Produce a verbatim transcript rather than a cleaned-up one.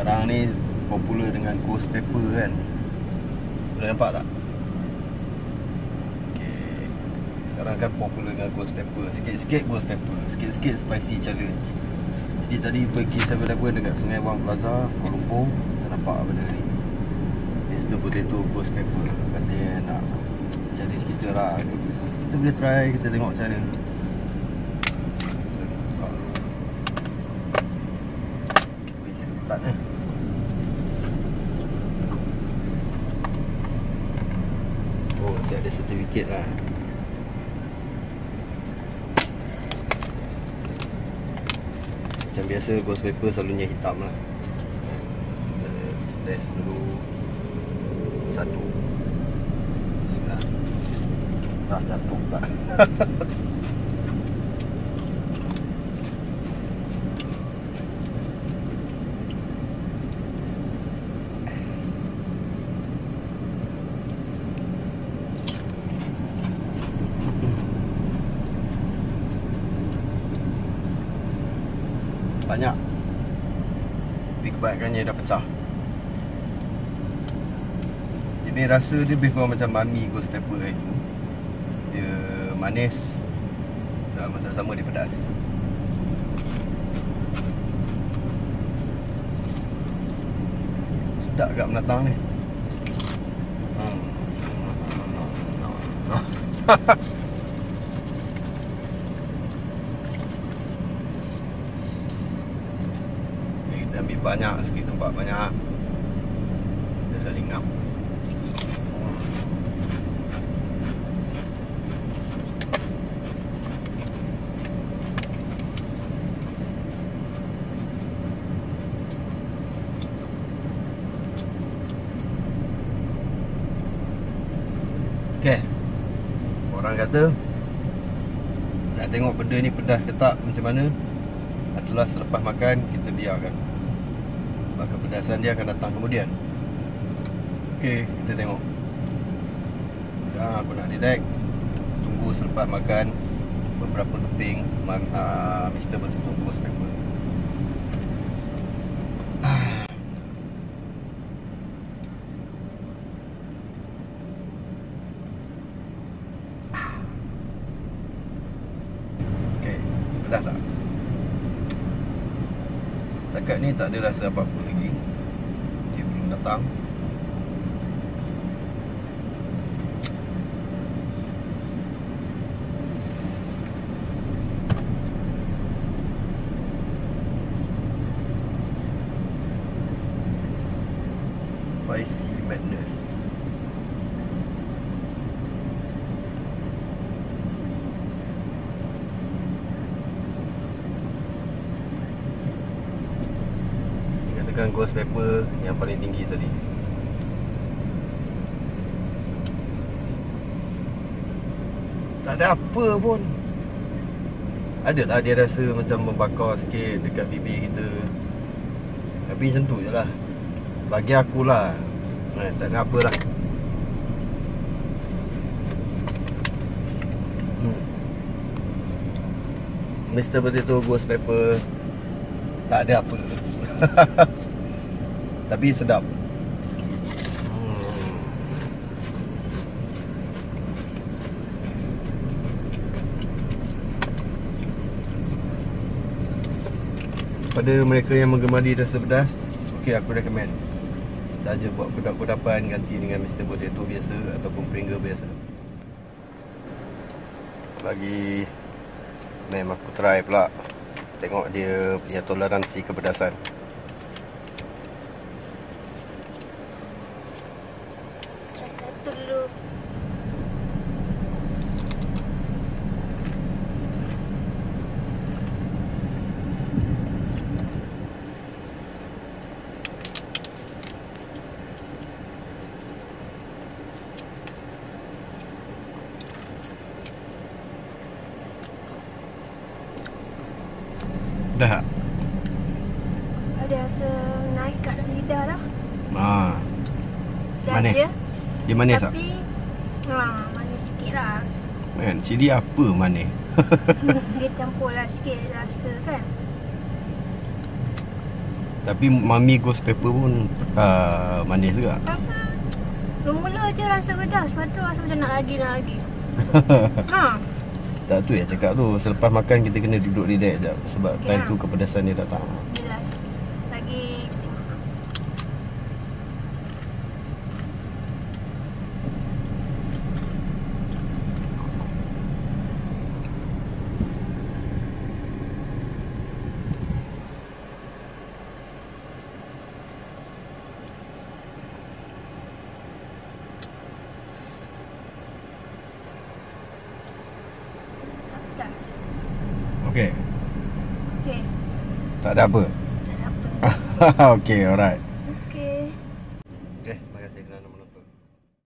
Sekarang ni popular dengan ghost pepper kan. Boleh nampak tak? Okay. Sekarang kan popular dengan ghost pepper. Sikit-sikit ghost pepper, sikit-sikit spicy challenge. Jadi tadi pergi seven eleven dekat Sungai Wang Plaza, Kuala Lumpur. Kita nampak benda ni, Mister Potato ghost pepper. Katanya nak challenge kita lah. Kita boleh try, kita tengok macam mana. Tak ni. Oh, saya ada sertifikat lah. Macam biasa ghost pepper selalunya hitam lah. Kita test dulu. Satu. Sembilan. Tak jatuh pula. Banyak. Tapi kebanyakannya dah pecah. Dia punya rasa dia lebih kurang macam mami ghost pepper itu. Dia manis dan masa sama dia pedas. Sedap kat menatang ni. Hmm. Kita ambil banyak sikit, nampak banyak. Dia saling ngap. Okay. Orang kata nak tengok benda ni pedas ke tak macam mana adalah selepas makan kita biarkan. Sebab kepedasan dia akan datang kemudian. Okay, kita tengok. Dah aku nak detect. Tunggu selepas makan beberapa keping uh, Mister Potato ghost pepper. Pedas tak? Setakat ni tak ada rasa apa-apa lagi. Dia belum datang. Spicy madness. Katakan ghost pepper yang paling tinggi tadi. Tak ada apa pun. Adalah dia rasa macam membakar sikit dekat bibir kita. Tapi macam tu je lah. Bagi akulah eh, tak ada apalah. hmm. Mister Potato ghost pepper tak ada apa. Tapi sedap. hmm. Pada mereka yang menggemari rasa pedas, okey, aku recommend saja buat kudapan-kudapan ganti dengan Mister Potato biasa ataupun Pringles biasa. Bagi mem aku try pula, tengok dia punya toleransi kepedasan. Try satu dulu. Dah. Ada rasa naik kat dalam lidah dah. Ha. Dah Manis. je. Dia manis tak? Tapi ha, manis sikit lah. Kan, cili apa manis? Dia campur lah sikit rasa kan. Tapi Mami Ghost Pepper pun uh, manis juga. Mula-mula je rasa pedas, lepas tu rasa macam nak lagi, nak lagi. Ha. Tak, tu ya cakap tu. Selepas makan kita kena duduk relax sekejap. Sebab Okay, time ha. tu kepedasan dia datang. Jelas. Lagi pedas. Okay. Okey. Tak ada apa. Tak ada apa. Okay, alright.